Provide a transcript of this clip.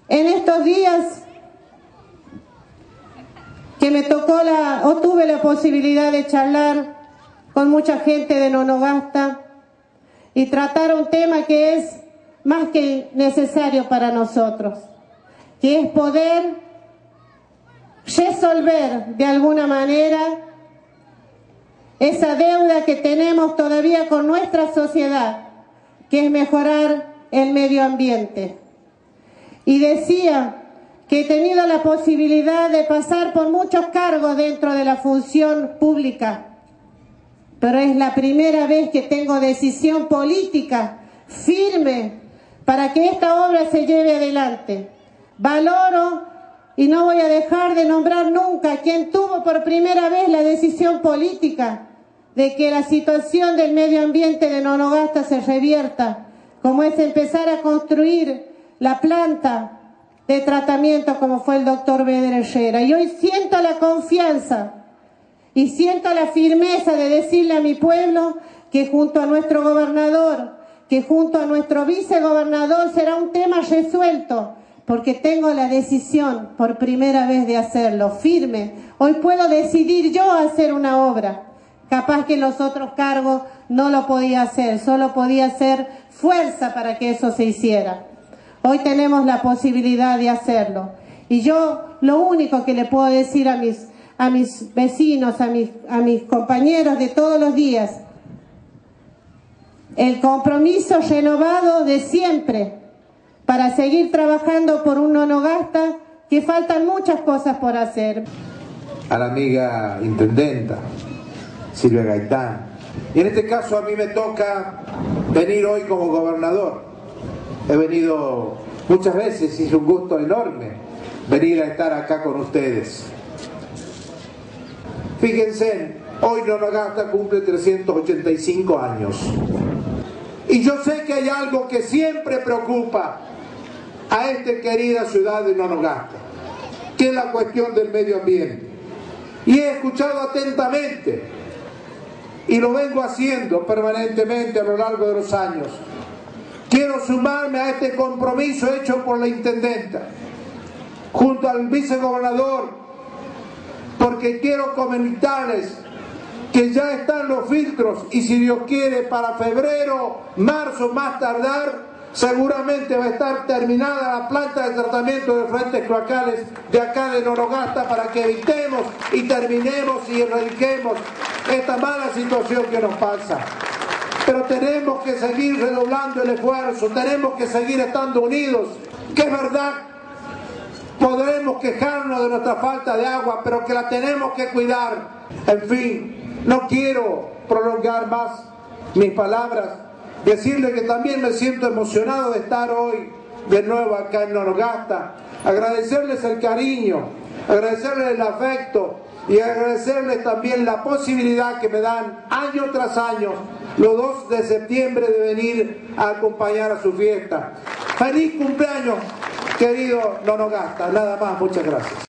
En estos días que me tocó tuve la posibilidad de charlar con mucha gente de Nonogasta y tratar un tema que es más que necesario para nosotros, que es poder resolver de alguna manera esa deuda que tenemos todavía con nuestra sociedad, que es mejorar el medio ambiente. Y decía que he tenido la posibilidad de pasar por muchos cargos dentro de la función pública, pero es la primera vez que tengo decisión política firme para que esta obra se lleve adelante. Valoro y no voy a dejar de nombrar nunca a quien tuvo por primera vez la decisión política de que la situación del medio ambiente de Nonogasta se revierta, como es empezar a construir la planta de tratamiento como fue el doctor Beder Herrera. Y hoy siento la confianza y siento la firmeza de decirle a mi pueblo que junto a nuestro gobernador, que junto a nuestro vicegobernador será un tema resuelto, porque tengo la decisión por primera vez de hacerlo, firme. Hoy puedo decidir yo hacer una obra. Capaz que en los otros cargos no lo podía hacer, solo podía hacer fuerza para que eso se hiciera. Hoy tenemos la posibilidad de hacerlo. Y yo lo único que le puedo decir a mis vecinos, a mis compañeros de todos los días, el compromiso renovado de siempre para seguir trabajando por un Nonogasta, que faltan muchas cosas por hacer. A la amiga intendenta Silvia Gaitán, y en este caso a mí me toca venir hoy como gobernador. He venido muchas veces y es un gusto enorme venir a estar acá con ustedes. Fíjense, hoy Nonogasta cumple 385 años. Y yo sé que hay algo que siempre preocupa a esta querida ciudad de Nonogasta, que es la cuestión del medio ambiente. Y he escuchado atentamente, y lo vengo haciendo permanentemente a lo largo de los años. Quiero sumarme a este compromiso hecho por la intendenta, junto al vicegobernador, porque quiero comentarles que ya están los filtros y si Dios quiere para febrero, marzo más tardar, seguramente va a estar terminada la planta de tratamiento de fuentes cloacales de acá de Nonogasta para que evitemos y terminemos y erradiquemos esta mala situación que nos pasa. Pero tenemos que seguir redoblando el esfuerzo, tenemos que seguir estando unidos, que es verdad, podremos quejarnos de nuestra falta de agua, pero que la tenemos que cuidar. En fin, no quiero prolongar más mis palabras, decirle que también me siento emocionado de estar hoy de nuevo acá en Nonogasta, agradecerles el cariño, agradecerles el afecto y agradecerles también la posibilidad que me dan año tras año, los 2 de septiembre, de venir a acompañar a su fiesta. ¡Feliz cumpleaños, querido Nonogasta! Nada más, muchas gracias.